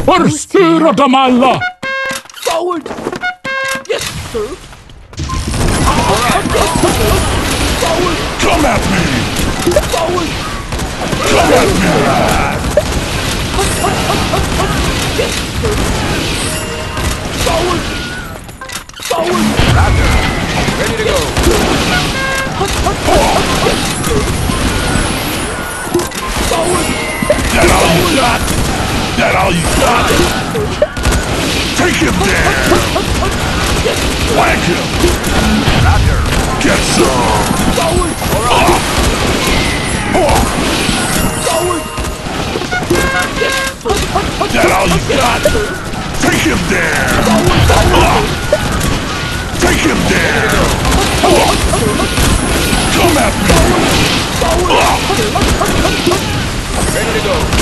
Forstera dem alla! Forward! Yes, sir! Forward! Come at me! Forward! Come at me! Yes, sir! Forward! Forward! Roger. Ready to go. Forward! That all you got? That all you got? Take him there! Whack him! Roger. Get some! Forward! Forward! That all you got? Take him there! Take him there! Come at me! Ready to go.